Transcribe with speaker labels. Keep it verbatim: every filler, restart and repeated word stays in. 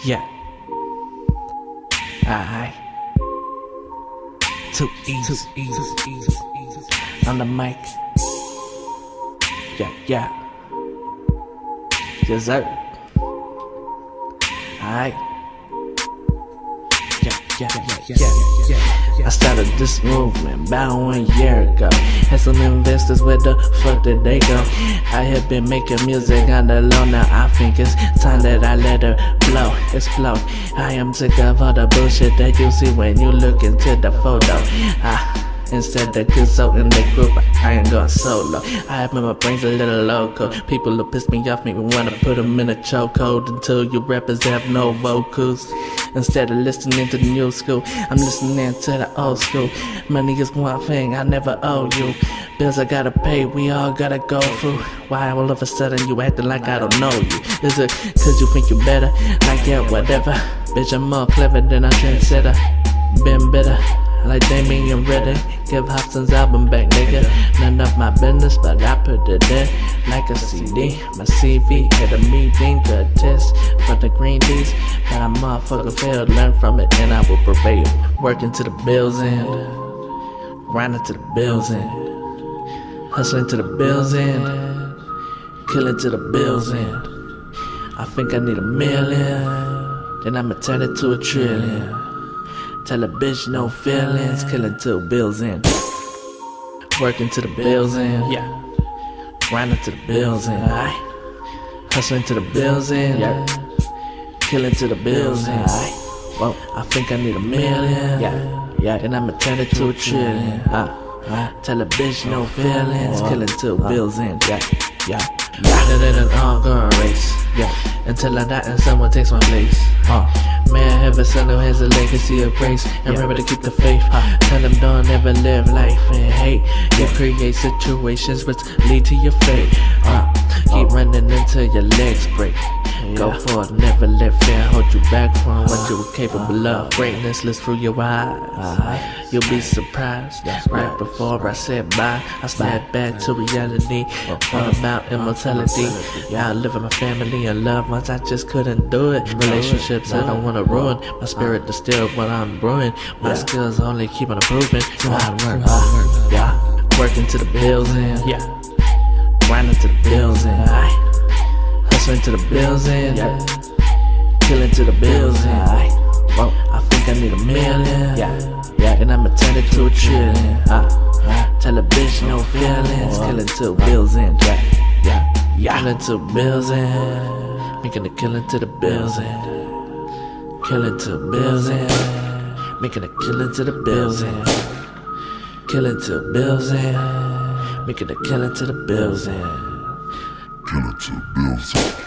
Speaker 1: Yeah. Alright. Too easy. Too easy. easy, easy. On the mic. Yeah, yeah. Yes, sir. Alright. Yeah, yeah, yeah, yeah, yeah, yeah. I started this movement about one year ago. Had some investors, where the fuck did they go? I have been making music on the low, now I think it's time that I let her blow, explode. I am sick of all the bullshit that you see when you look into the photo. I Instead of good so in the group, I ain't going solo. I have my brains a little loco. People who piss me off make me wanna put them in a chokehold until you rappers have no vocals. Instead of listening to the new school, I'm listening to the old school. Money is one thing I never owe you. Bills I gotta pay, we all gotta go through. Why all of a sudden you acting like I don't know you? Is it cause you think you better? Like yeah, whatever. Bitch, I'm more clever than a trendsetter. Been better. Like Damien Reddy, give Hobson's album back, nigga. None of my business, but I put it there like a C D. My C V at a meeting to attest for the green D's, but I motherfucker failed. Learn from it, and I will prevail. Working to the bills end, grinding to the bills end, hustling to the bills end, killing to the bills end. I think I need a million, then I'ma turn it to a trillion. Tell a bitch no feelings, killing till bills end. Working to the bills end, yeah. Grinding to the bills end, aye. Hustling to the bills end, yeah. Killing to the bills end, aye. Whoa, I think I need a million, yeah, yeah. And I'ma turn it to a trillion, uh, uh. Tell a bitch no feelings, killing till bills end, yeah, yeah. Yeah, that ain't an ongoing race, yeah. Until I die and someone takes my place, uh. May I have a son who has a legacy of grace and remember to keep the faith. uh, Tell them don't ever live life in hate. You create situations which lead to your fate. uh, Keep running until your legs break. Go for it, never let fear hold you back from what you're capable of. Greatness lives through your eyes. You'll be surprised. Right before I said bye, I snapped back to reality. All about immortality. Yeah, I live with my family and loved ones, I just couldn't do it. Relationships I don't wanna ruin. My spirit distilled when I'm brewing. My skills only keep on improving. Hard work, hard work, yeah. Working to the bills end, yeah. Grinding to the bills end, aye. Hustling to the bills end, yeah. Killing to the bills end, aye. Whoa, I think I need a million, yeah, yeah. And I'ma turn it to a trillion, uh, uh. Tell a bitch no feelings, killing till bills end, yeah, yeah, yeah. Killing till bills end, making a killing to the bills end, killing till bills end, making a killing to the bills end, killing till bills end, making a killing to the bills end.
Speaker 2: Killing Til Bills End.